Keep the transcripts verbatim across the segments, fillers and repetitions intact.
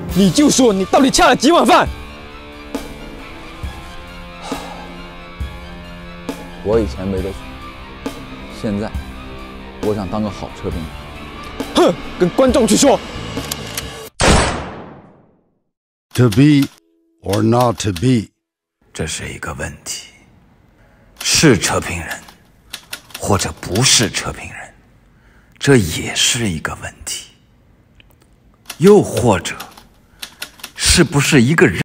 你就说你到底恰了几碗饭？ 我以前没得选，现在我想当个好车评人。 哼，跟观众去说。 To be or not to be， 这是一个问题。是车评人，或者不是车评人，这也是一个问题。又或者，是不是一个人？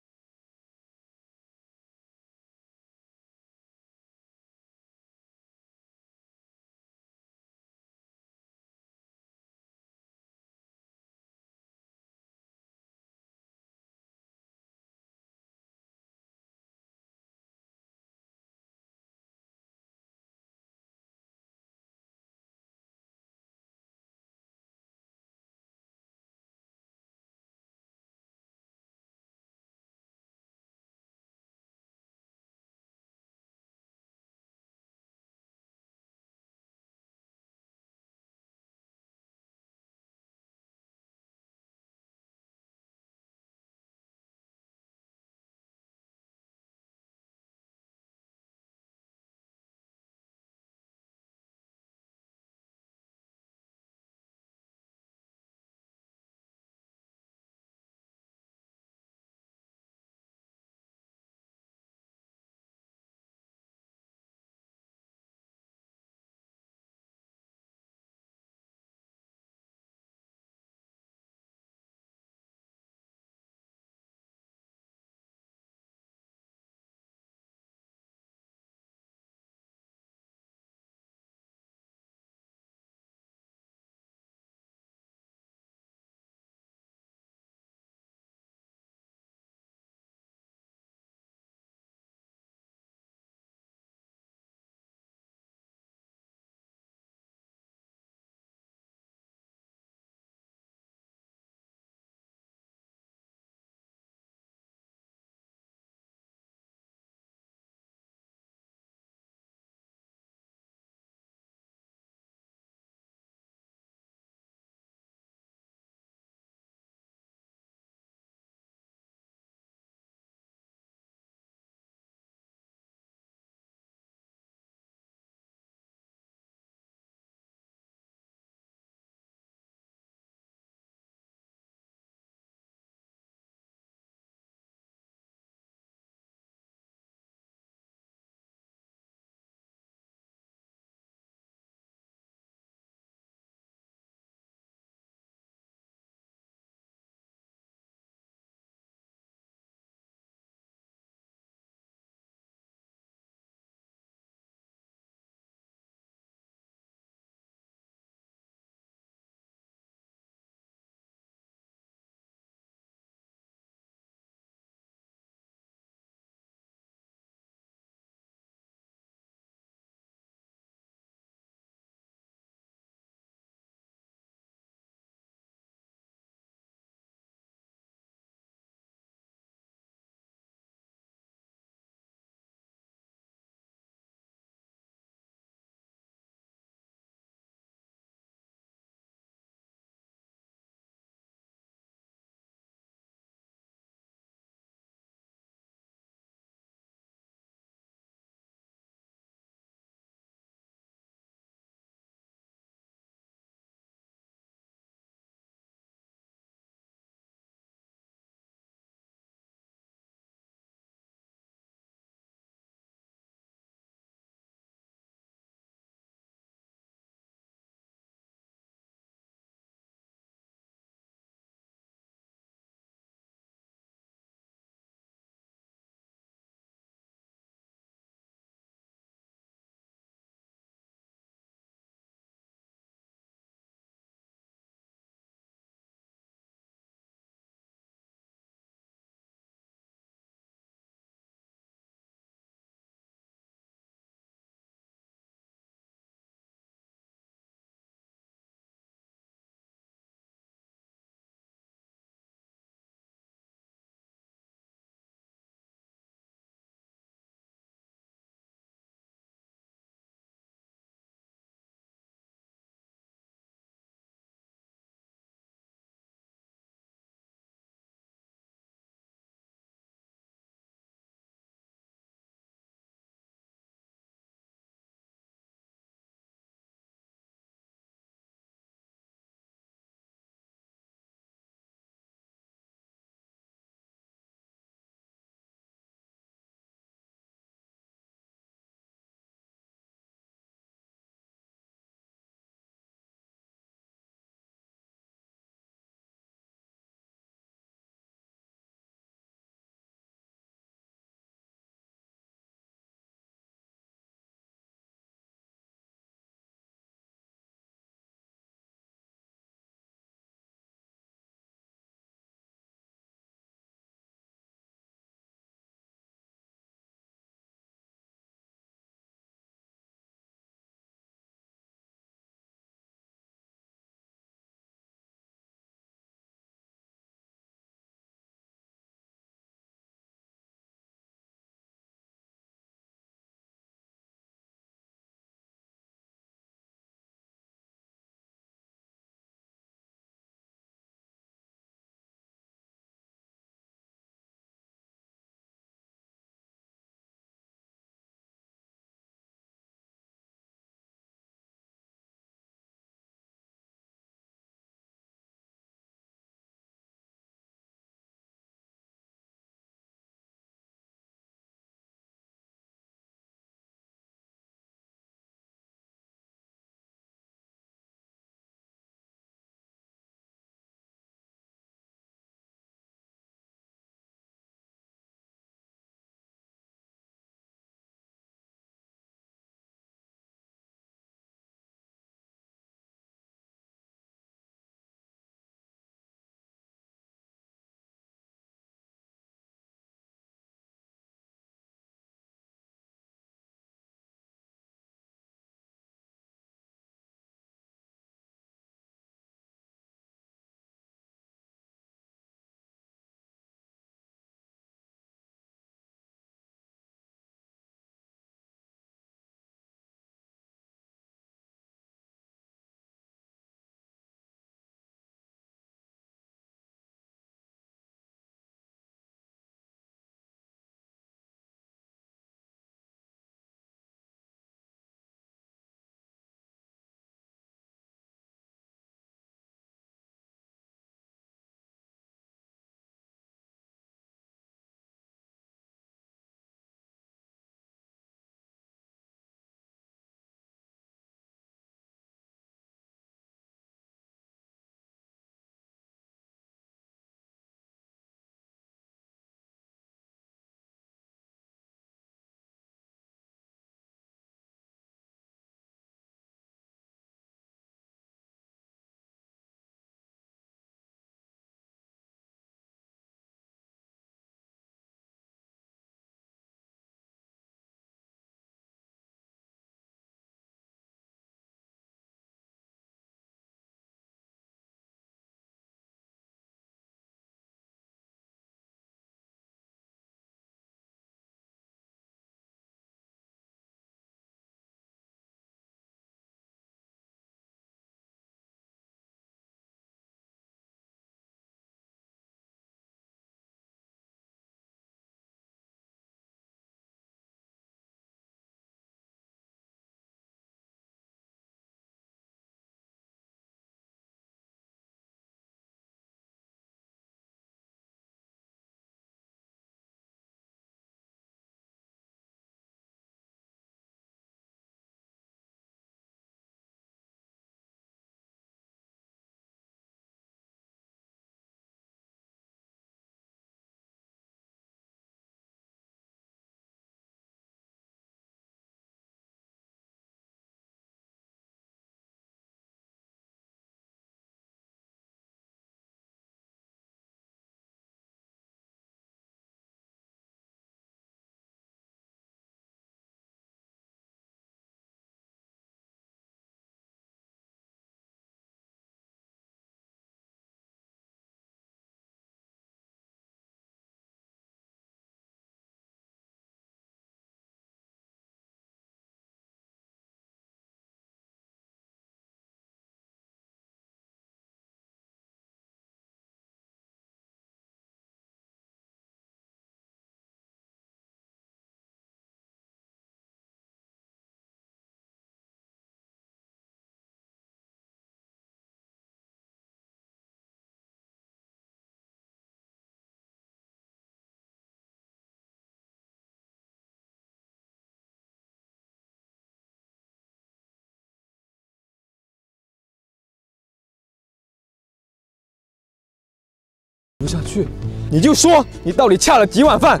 下去，你就说你到底恰了几碗饭。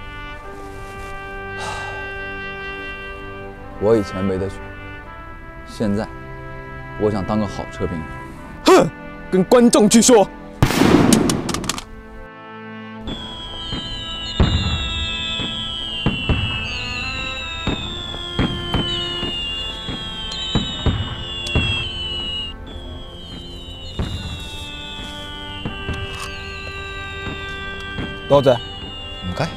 我以前没得选，现在我想当个好车评人。 哼，跟观众去说。多謝。 唔該。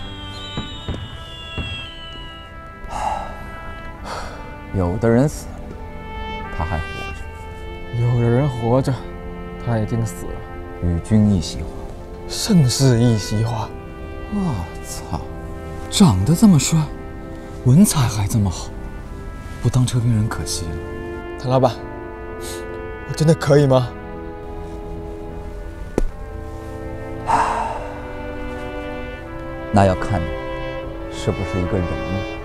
有的人死了，他还活着； 有的人活着，他已经死了。 与君一席话， 盛世一席话。 我操，长得这么帅，文采还这么好，不当车评人可惜了。 唐老板，我真的可以吗？ 那要看你是不是一个人了。